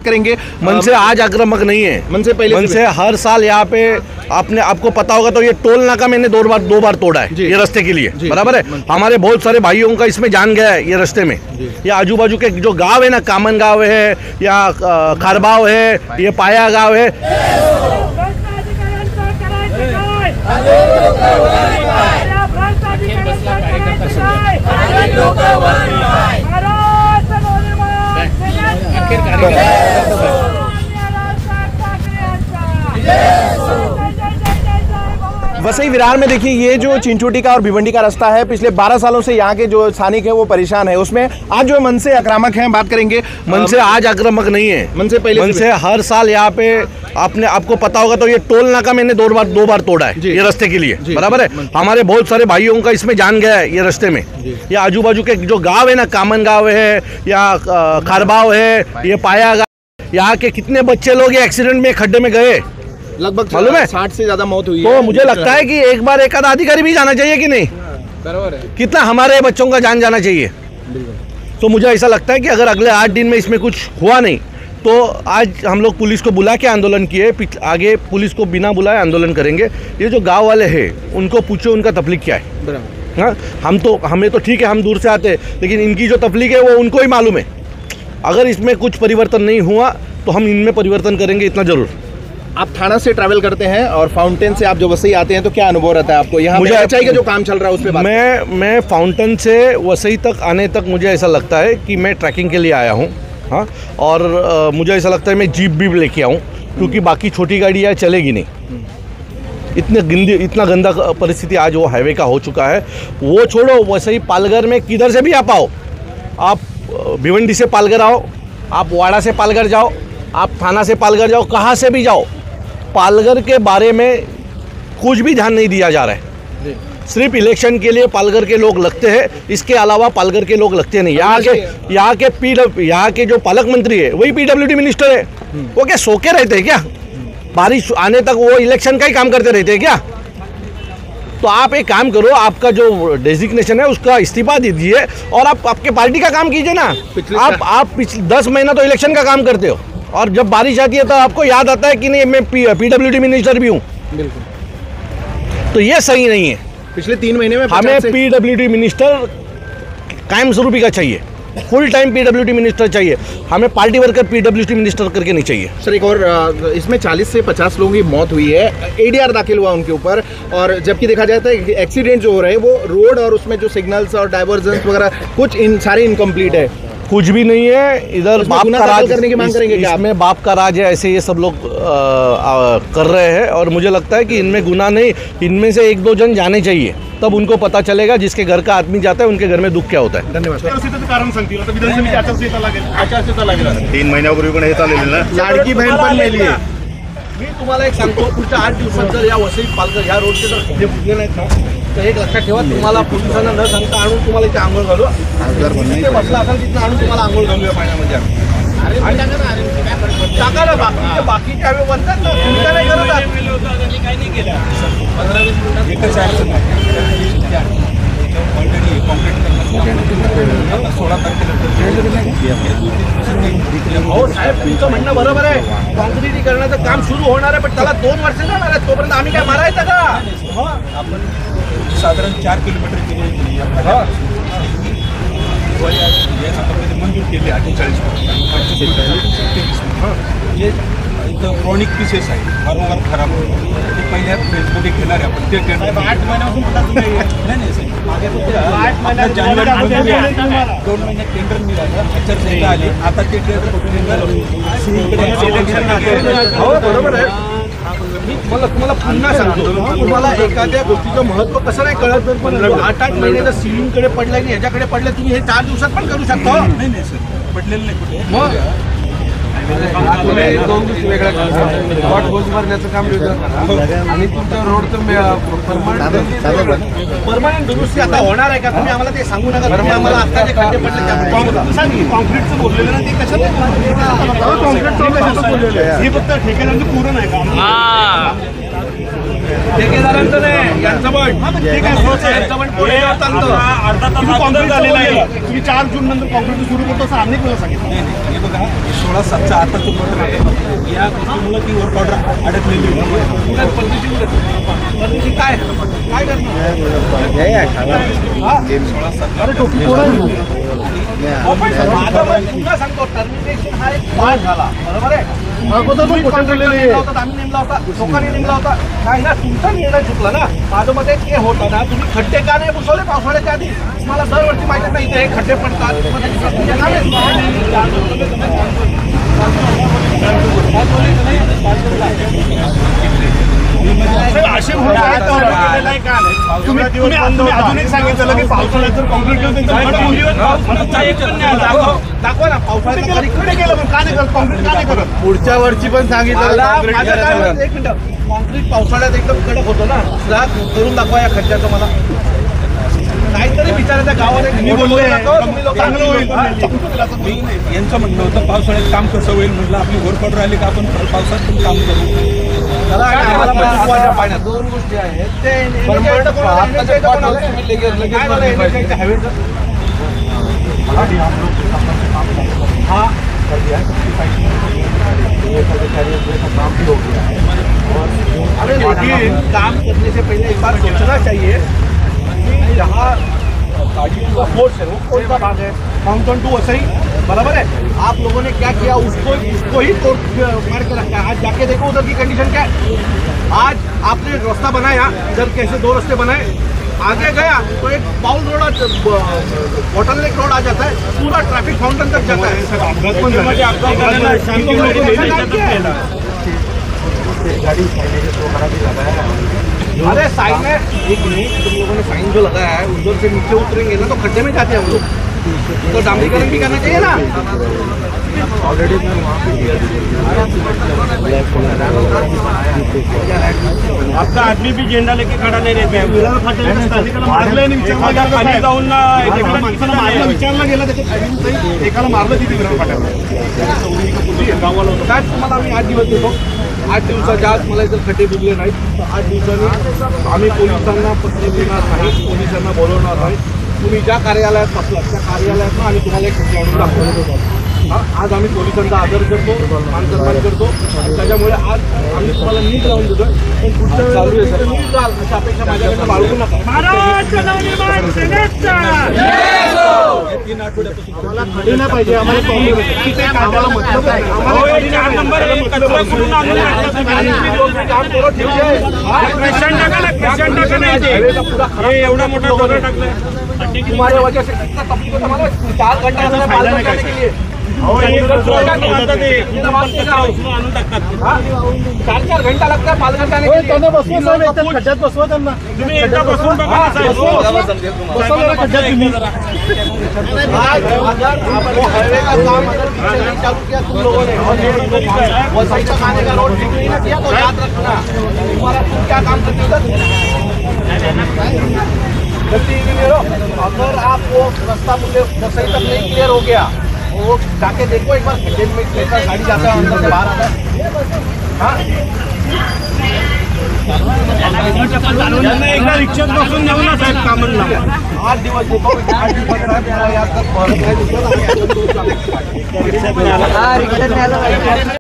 करेंगे। मन से आज आक्रामक नहीं है, मन से पहले मन से हर साल यहाँ पे आपको पता होगा तो ये टोल नाका मैंने दो बार तोड़ा है ये रास्ते के लिए, बराबर है। हमारे बहुत सारे भाइयों का इसमें जान गया है ये रास्ते में। ये आजू बाजू के जो गांव है ना, कामन गांव है या खारबाव है, ये पाया गांव है, वसई विरार में देखिए ये जो चिंचोटी का और भिवंडी का रास्ता है, पिछले 12 सालों से यहाँ के जो स्थानिक है वो परेशान है। उसमें आज जो मन से आक्रामक हैं, बात करेंगे। मन से आज आक्रामक नहीं है, मन से पहले मन से हर साल यहाँ पे आपको पता होगा तो ये टोल नाका मैंने दो बार तोड़ा है ये रास्ते के लिए, बराबर है। हमारे बहुत सारे भाइयों का इसमें जान गया है ये रास्ते में। ये आजू बाजू के जो गांव है ना, कामन गांव है या खारबाव है, ये पाया गांव, यहाँ के कितने बच्चे लोग ये एक्सीडेंट में खड्डे में गए, लगभग मालूम है 60 से ज्यादा मौत हुई तो है। मुझे लगता है कि एक बार एक आधा अधिकारी भी जाना चाहिए कि नहीं, कितना हमारे बच्चों का जान जाना चाहिए। तो मुझे ऐसा लगता है कि अगर अगले 8 दिन में इसमें कुछ हुआ नहीं तो आज हम लोग पुलिस को बुला के आंदोलन किए, आगे पुलिस को बिना बुलाए आंदोलन करेंगे। ये जो गांव वाले हैं उनको पूछो उनका तकलीफ क्या है। हाँ, हमें तो ठीक है, हम दूर से आते हैं, लेकिन इनकी जो तकलीफ है वो उनको ही मालूम है। अगर इसमें कुछ परिवर्तन नहीं हुआ तो हम इनमें परिवर्तन करेंगे, इतना जरूर। आप थाना से ट्रैवल करते हैं और फाउंटेन से आप जो वसई आते हैं तो क्या अनुभव रहता है आपको यहाँ? मुझे अच्छा ही का जो काम चल रहा है उस पे बात। मैं फाउंटेन से वसई तक आने तक मुझे ऐसा लगता है कि मैं ट्रैकिंग के लिए आया हूँ। हाँ, और मुझे ऐसा लगता है मैं जीप भी लेके आऊँ, क्योंकि बाकी छोटी गाड़ियाँ चलेगी नहीं। इतना गंदा परिस्थिति आज वो हाईवे का हो चुका है। वो छोड़ो, वसई पालघर में किधर से भी आप आओ, आप भिवंडी से पालघर आओ, आप वाड़ा से पालघर जाओ, आप थाना से पालघर जाओ, कहाँ से भी जाओ, पालघर के बारे में कुछ भी ध्यान नहीं दिया जा रहा है। सिर्फ इलेक्शन के लिए पालघर के लोग लगते हैं, इसके अलावा पालघर के लोग लगते नहीं। यहाँ के जो पालक मंत्री है वही पीडब्ल्यूडी मिनिस्टर है। वो क्या सो के रहते हैं क्या? बारिश आने तक वो इलेक्शन का ही काम करते रहते हैं क्या? तो आप एक काम करो, आपका जो डेजिग्नेशन है उसका इस्तीफा दीजिए और आप आपके पार्टी का काम कीजिए ना। आप पिछले 10 महीना तो इलेक्शन का काम करते हो और जब बारिश आती है तो आपको याद आता है कि नहीं मैं पीडब्ल्यूडी मिनिस्टर भी हूँ। बिल्कुल, तो ये सही नहीं है। पिछले 3 महीने में हमें पीडब्ल्यूडी मिनिस्टर कायम स्वरूपी का चाहिए, फुल टाइम पीडब्ल्यूडी मिनिस्टर चाहिए। हमें पार्टी वर्कर पीडब्ल्यूडी मिनिस्टर करके नहीं चाहिए। सर एक और, इसमें 40 से 50 लोगों की मौत हुई है, एडीआर दाखिल हुआ उनके ऊपर, और जबकि देखा जाता है एक्सीडेंट जो हो रहे हैं वो रोड और उसमें जो सिग्नल्स और डाइवर्जेंस वगैरह कुछ सारे इनकम्प्लीट है। कुछ भी नहीं है। इधर बाप का राज करने की मांग करेंगे क्या? इसमें बाप का राज है, ऐसे ये सब लोग कर रहे हैं और मुझे लगता है कि इनमें गुनाह नहीं। इनमें से 1-2 जन जाने चाहिए, तब उनको पता चलेगा जिसके घर का आदमी जाता है उनके घर में दुःख क्या होता है। धन्यवाद। कारण सांगतील आता विधानसभेची आचारसंहिता लागेल 3 महिन्यापूर्वी पण हे चाललेलं ना, लाडकी बहीण पण मेली आहे। मी तुम्हाला एक सांगतो, पुढच्या 8 दिवसात जर या वसई पालघर ह्या रोडचे जर खड्डे फुटले नाहीत ना, तर एक लक्षात ठेवा, तुम्हाला पोलिसांना न सांगता आणून तुम्हाला इथे आंघोळ घालू, जिथे बसला असाल तिथं आणून तुम्हाला आंघोळ घालूया पाण्यामध्ये। टाका ना, बाकीचे हवे बनतात ना, तुमच्या नाही करत काही नाही केलं। 15-20 मिनिटात हो साहेब, तुमचं म्हणणं बरोबर आहे, काँक्रिटीकरणाचं काम सुरू होणार आहे, पण त्याला 2 वर्ष जाणार आहे, तोपर्यंत आम्ही काय मारायचं का? आपण साधारण 4 किलोमीटर केली मंजूर केले 48 जे इथं क्रॉनिक पीसेस आहे, वारंवार खराब होतो, ते पहिल्या फेजमध्ये घेणार आहे आपण। ते 8 महिन्यापासून नाही सर, मागे 8 महिन्यात जानेवारी 2 महिन्यात टेंडर मिळालं, आचारसंहिता आली, आता ते टेंडर हो बरोबर आहे। मी तुम्हाला पुन्हा सांगतो, तुम्हाला एखाद्या गोष्टीचं महत्त्व कसं नाही कळत, पण 8 महिन्याचा सिलिंगकडे पडला की ह्याच्याकडे पडलं, तुम्ही हे 4 दिवसात पण करू शकता। नाही सर, पडलेलं नाही कुठे। मग 2 दिवस वेगळा स्पॉट होल्स भरण्याचं काम आणि तुमच्या रोडचं परमानंट दुरुस्ती आता होणार आहे का? तुम्ही आम्हाला ते सांगू नका, तुम्ही आम्हाला आता जे खड्डे पडले कॉन्क्रीटचं बोललेलं ना, ते कशाला कॉन्क्रीट हे फक्त ठेकेदारांचं पूर्ण आहे का? ठेकेदारांचं नाही, यांचं पण. ठीक आहे, होत आहे. यांचं पण पुढे चालतं. अर्धा तास तुम्ही कॉन्क्रीट झालेलं आहे. तुम्ही 4 जून नंतर कॉन्क्रीट सुरू करतो असं अनेक वेळा सांगितलं. नाही नाही, हे बघा 16/7चा आता तो ऑर्डर आहे. या गोष्टीमुळे ती वर्क ऑर्डर अडकलेली होती. पुण्यात परदेशी काय करणार? अरे टोपी कोण आहे? माझं पण तुला सांगतो, टर्मिनेशन हा एक पाठ झाला, बरोबर आहे. अगोदर पण खोटं बोललेलं आहे. नेमला होता, आम्ही नेमला होता, लोकांनी नेमला होता. नाही ना, तुमचा निर्णय चुकला ना. माझं मत आहे ते होतं ना, तुम्ही खड्डे का नाही बुसवले पावसाळ्याच्या आधी? मला दरवर्षी माहिती नाही इथे हे खड्डे पडतात. मग त्याची प्रक्रिया का असे म्हणून काय केलेलं आहे का नाही? तुम्ही अजून एक सांगितलं की पावसाळ्यात जर कॉन्क्रीट केलं दाखवा ना पावसाळ्यात इकडे गेलं पण का नाही करत कॉन्क्रीट का नाही करत? पुढच्या वर्षी पण सांगितलं माझं काय मत, एक मिनिट, कॉन्क्रीट पावसाळ्यात एकदम कडक होतं ना. स्लॅब करून दाखवा या खड्ड्याचं मला. काहीतरी विचारायच्या गावाने मी बोललो तुम्ही लोक चांगलं होईल. मी यांचं म्हणणं होतं पावसाळ्यात काम कसं होईल म्हटलं, आपली वर्क ऑर्डर आली का आपण पावसात पण काम करू. त्याला आम्हाला महत्त्वाच्या पाण्यात दोन गोष्टी आहेत. ते काय झालं NHAच्या हवेचं? हाँ अरे लेकिन काम करने से पहले एक बार सोचना चाहिए कि जहाँ गाड़ी का फोर्स है वो कौन सा भाग है, माउंटेन टू वैसे ही बराबर है. आप लोगों ने क्या किया, उसको ही मार के रखा है. आज जाके देखो उधर की कंडीशन क्या है. आज आपने रास्ता बनाया, इधर कैसे 2 रास्ते बनाए, आगे गया तो एक बाउल रोड, बोटलनेक रोड आ जाता है, पूरा ट्रैफिक फाउंटेन तक जाता है. अरे साइन है, एक मिनट, तुम लोगों ने साइन जो लगाया है उधर से नीचे उतरेंगे ना तो खड्डे में जाते हैं हम लोग. तो डामरीकरण भी करना चाहिए ना. ऑलरेडी मैं वहाँ पे आपका आदमी भी झेंडा लेके खड़ा नहीं रहता है. पाणी जाऊन विचारला गेला त्याच्यात एकाला मारलं तिथे विरार फाट्यावर. काय तुम्हाला आम्ही 8 दिवस देतो. 8 दिवसाच्या आत मला जर खड्डे बुजले नाहीत तर 8 दिवसांनी आम्ही पोलिसांना पत्र देणार नाही, पोलिसांना बोलवणार नाही. तुम्ही ज्या कार्यालयात बसलात त्या कार्यालयात आम्ही तुम्हाला एक खड्डे आणून दाखवतो. आज आम्ही पोलिसांचा आदर करतो, मान सन्मान करतो. त्याच्यामुळे आज आम्ही तुम्हाला नीट लावून देतो. पण पुढच्या चालू आहे सर, नीट राहाल अशी अपेक्षा माझ्याकडनं बाळगू नका. 3 आठवड्यापासून मला खडी नाही पाहिजे, आम्हाला कामाला मतलब आहे. काम करो ठीक आहे. एवढा मोठा दगड टाकलाय. तुम्हारे वजह से कितना तकलीफ होता है. 4 घंटे हमने माल करने के लिए 4 घंटा लगता है पाल करने के लिए. त्यांना बसवा साहेब, एकतर खड्ड्यात बसवा त्यांना. तुम्ही एकदा बसून बघा ना साहेब. बसवलेला खड्ड्यात तुम्ही. आज अगर आपको हाईवे का काम अगर पीछे नहीं चालू किया तुम लोगों ने और वसई तक आने का रोड ठीक नहीं ना किया तो याद रखना तुम्हारा तुम क्या काम करते हो. अगर आप वो रास्ता मुझे वसई तक नहीं क्लियर हो गया, वो जाके देखो एक बार खड्डे में लेकर गाड़ी जाता है अंदर से बाहर आता है. हाँ एकदा रिक्षात बसून जाऊ ना साहेब कामाला. 8 दिवस देतो. 8 दिवस याद